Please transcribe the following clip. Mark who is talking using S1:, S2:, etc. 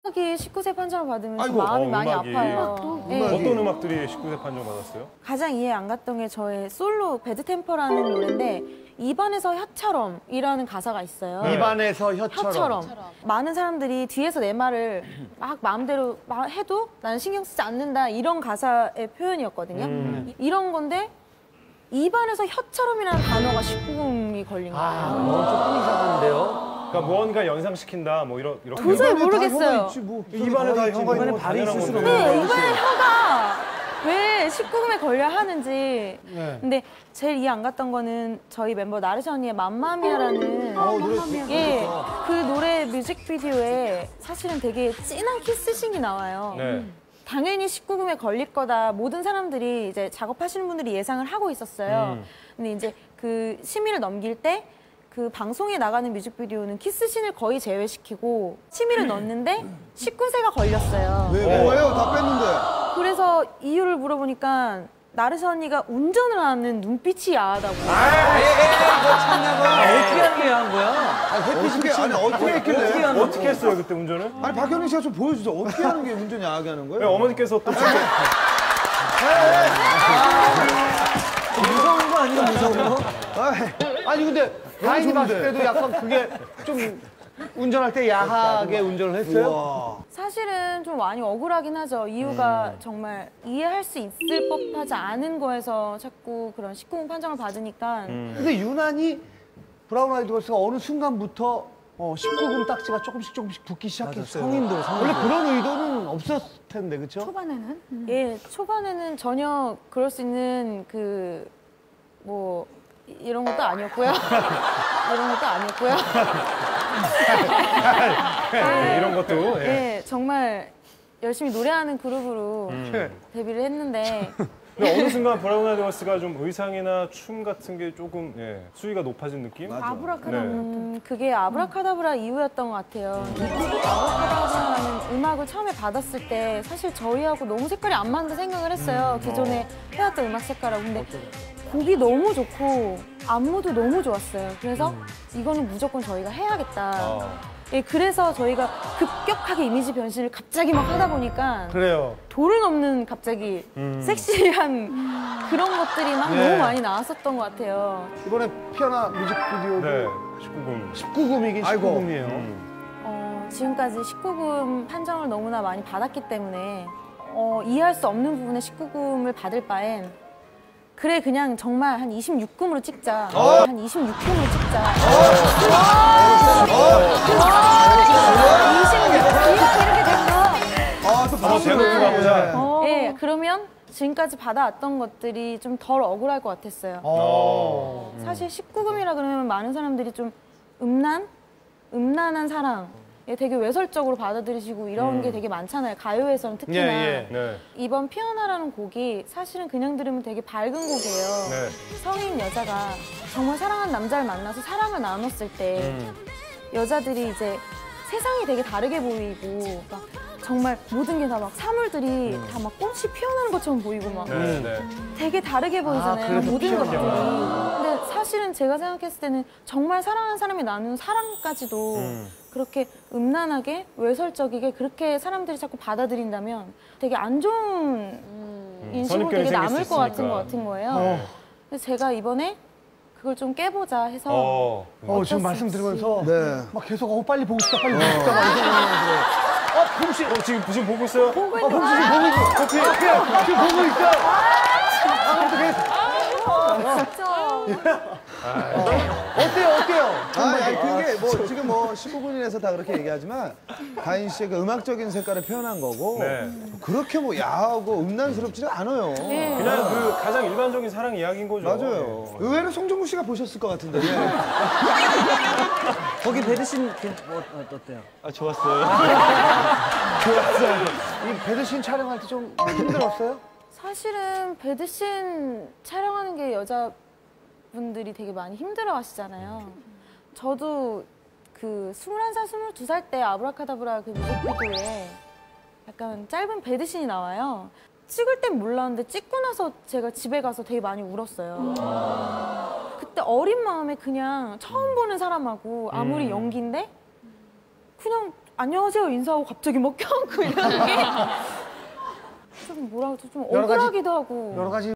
S1: 음악이 19세 판정을 받으면 좀 마음이 많이 아파요.
S2: 네. 어떤 음악들이 19세 판정 받았어요?
S1: 가장 이해 안 갔던 게 저의 솔로 배드템퍼라는 노래인데 입안에서 혀처럼 이라는 가사가 있어요.
S3: 네. 입안에서 혀처럼.
S1: 많은 사람들이 뒤에서 내 말을 막 마음대로 막 해도 나는 신경 쓰지 않는다 이런 가사의 표현이었거든요. 이런 건데 입안에서 혀처럼이라는 단어가 19금이 걸린 거예요.
S3: 조금 이상한데요?
S2: 그러니까 무언가 연상시킨다 뭐 이렇게.
S1: 도저히 모르겠어요.
S2: 입안에 다 혀가 있는
S3: 발이 있을 수는
S1: 네, 이번에 혀가 왜 19금에 걸려 하는지.
S3: 네.
S1: 근데 제일 이해 안 갔던 거는 저희 멤버 나르샤 언니의 맘마미아라는 그 노래 뮤직비디오에 사실은 되게 진한 키스신이 나와요.
S2: 네.
S1: 당연히 19금에 걸릴 거다. 모든 사람들이 이제 작업하시는 분들이 예상을 하고 있었어요. 근데 이제 그 심의를 넘길 때 그 방송에 나가는 뮤직비디오는 키스신을 거의 제외시키고 심의를 넣었는데 19세가 걸렸어요.
S4: 왜요? 다 뺐는데.
S1: 그래서 이유를 물어보니까 나르샤 언니가 운전을 하는 눈빛이 야하다고.
S3: 어떻게 하는 게 야한 거야?
S4: 어떻게 했길래?
S2: 어떻게 했어요 그때 운전을?
S4: 아니 박현민 씨가 좀 보여주죠. 어떻게 하는 게 운전 야하게 하는 거예요?
S2: 네, 어머니께서 또
S3: 무서운 거 아니에요, 무서운 거?
S4: 아니 근데
S3: 다인이 봤을 때도 약간 그게 좀 운전할 때 야하게 운전을 했어요?
S4: 와.
S1: 사실은 좀 많이 억울하긴 하죠. 이유가 정말 이해할 수 있을 법하지 않은 거에서 자꾸 그런 19금 판정을 받으니까.
S3: 근데 유난히 브라운 아이드 걸스가 어느 순간부터 19금 딱지가 조금씩 붙기 시작했어요. 성인들. 원래 그런 의도는 없었을 텐데, 그렇죠?
S5: 초반에는?
S1: 예, 초반에는 전혀 그럴 수 있는 뭐 이런 것도 아니었고요. 이런 것도 아니었고요.
S2: 이런 것도.
S1: 예, 정말 열심히 노래하는 그룹으로 데뷔를 했는데
S2: 근데 어느 순간 브라운 아이드 걸스가 좀 의상이나 춤 같은 게 조금 수위가 높아진 느낌?
S5: 아브라카다브라.
S1: 그게 아브라카다브라 이후였던 것 같아요. 아브라카다브라라는 음악을 처음에 받았을 때 사실 저희하고 너무 색깔이 안 맞는다 생각을 했어요. 기존에 해왔던 음악 색깔하고. 근데 곡이 너무 좋고 안무도 너무 좋았어요. 그래서 이거는 무조건 저희가 해야겠다. 예, 그래서 저희가 급격하게 이미지 변신을 갑자기 막 하다 보니까
S3: 그래요.
S1: 도를 넘는 갑자기 섹시한 그런 것들이 막 너무 많이 나왔었던 것 같아요.
S3: 이번에 피아나 뮤직비디오도
S2: 네, 19금.
S3: 19금이긴 19금이에요.
S1: 지금까지 19금 판정을 너무나 많이 받았기 때문에 이해할 수 없는 부분에 19금을 받을 바엔 그래 그냥 정말 한 26금으로 찍자. 한 26금으로 찍자. 26금 이렇게 됐어.
S4: 또 바로
S2: 제대로 가보자.
S1: 예, 그러면 지금까지 받아왔던 것들이 좀 덜 억울할 것 같았어요. 사실 19금이라 그러면 많은 사람들이 좀 음란한 사랑, 되게 외설적으로 받아들이시고 이런 게 되게 많잖아요. 가요에서는 특히나.
S2: 네.
S1: 이번 피어나라는 곡이 사실은 그냥 들으면 되게 밝은 곡이에요.
S2: 네.
S1: 성인 여자가 정말 사랑하는 남자를 만나서 사랑을 나눴을 때 여자들이 이제 세상이 되게 다르게 보이고 막 정말 모든 게 다 막 사물들이 다 막 꽃이 피어나는 것처럼 보이고 막 되게 다르게 보이잖아요. 모든 것들이. 근데 사실은 제가 생각했을 때는 정말 사랑하는 사람이 나누는 사랑까지도 그렇게 음란하게 외설적이게 그렇게 사람들이 자꾸 받아들인다면 되게 안 좋은 인식으로 되게 남을 것 같은 거예요. 그래서 제가 이번에 그걸 좀 깨보자 해서
S3: 지금 말씀 들으면서
S4: 네.
S3: 막 계속 빨리 보고 싶다 빨리 보고 싶다 막 이런 생각이 봉 씨,
S2: 지금 보고 있어요?
S1: 보고 있는
S3: 봉 씨 지금 보고 있어. 지금 보고 있어. 어때요?
S4: 아니 그게 뭐 지금 뭐 19금이라서 다 그렇게 얘기하지만 다인 씨의 그 음악적인 색깔을 표현한 거고 그렇게 뭐 야하고 음란스럽지가 않아요.
S2: 그냥 그 가장 일반적인 사랑 이야기인 거죠.
S4: 맞아요. 의외로 송정구 씨가 보셨을 것 같은데.
S3: 거기 배드신 어때요?
S2: 좋았어요.
S3: 이 배드신 촬영할 때 좀 힘들었어요?
S1: 사실은 배드신 촬영하는 게 여자분들이 되게 많이 힘들어 하시잖아요. 저도 그 21살, 22살 때 아브라카다브라 그 뮤직비디오에 약간 짧은 배드신이 나와요. 찍을 땐 몰랐는데 찍고 나서 제가 집에 가서 되게 많이 울었어요. 그때 어린 마음에 그냥 처음 보는 사람하고 아무리 연기인데 그냥 안녕하세요 인사하고 갑자기 막 껴안고 이러는 게 좀 뭐라 그러죠? 좀
S3: 여러 가지-
S1: 억울하기도 하고.
S3: 여러 가지